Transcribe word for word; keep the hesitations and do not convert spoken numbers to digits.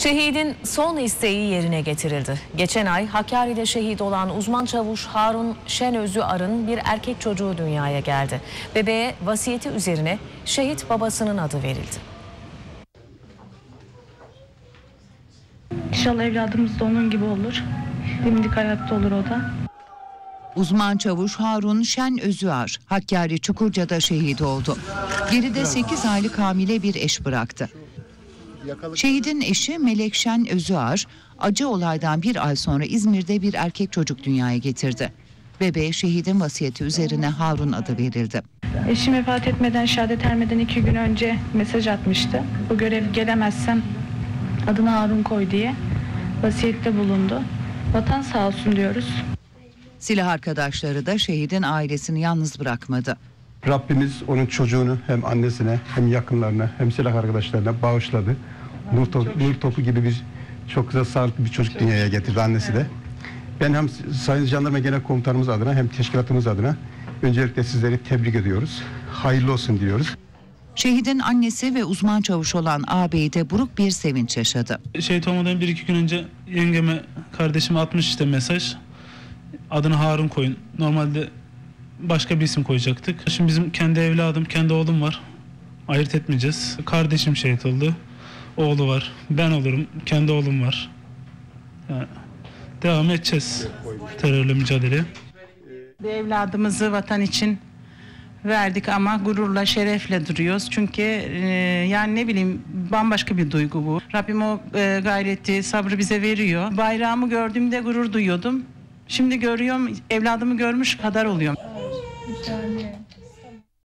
Şehidin son isteği yerine getirildi. Geçen ay Hakkari'de şehit olan uzman çavuş Harun Şenözüar'ın bir erkek çocuğu dünyaya geldi. Bebeğe vasiyeti üzerine şehit babasının adı verildi. İnşallah evladımız da onun gibi olur. Dimdik ayakta olur o da. Uzman çavuş Harun Şenözüar, Hakkari Çukurca'da şehit oldu. Geride sekiz aylık hamile bir eş bıraktı. Şehidin eşi Melek Şenözüar, acı olaydan bir ay sonra İzmir'de bir erkek çocuk dünyaya getirdi. Bebeğe şehidin vasiyeti üzerine Harun adı verildi. Eşim vefat etmeden, şehadet ermeden iki gün önce mesaj atmıştı. Bu görev gelemezsem adını Harun koy diye vasiyette bulundu. Vatan sağ olsun diyoruz. Silah arkadaşları da şehidin ailesini yalnız bırakmadı. Rabbimiz onun çocuğunu hem annesine hem yakınlarına hem silah arkadaşlarına bağışladı. Nur topu, nur topu gibi bir çok güzel sağlıklı bir çocuk dünyaya getirdi annesi de. Ben hem Sayın Jandarma Genel Komutanımız adına hem teşkilatımız adına öncelikle sizleri tebrik ediyoruz. Hayırlı olsun diyoruz. Şehidin annesi ve uzman çavuş olan ağabeyi de buruk bir sevinç yaşadı. Şehit olmadan bir iki gün önce yengeme, kardeşime atmış işte mesaj. Adını Harun koyun. Normalde başka bir isim koyacaktık. Şimdi bizim kendi evladım, kendi oğlum var. Ayırt etmeyeceğiz. Kardeşim şehit oldu. Oğlu var. Ben olurum. Kendi oğlum var. Yani devam edeceğiz terörle mücadeleye. Bir evladımızı vatan için verdik ama gururla, şerefle duruyoruz. Çünkü e, yani ne bileyim bambaşka bir duygu bu. Rabbim o e, gayreti, sabrı bize veriyor. Bayrağımı gördüğümde gurur duyuyordum. Şimdi görüyorum, evladımı görmüş kadar oluyorum.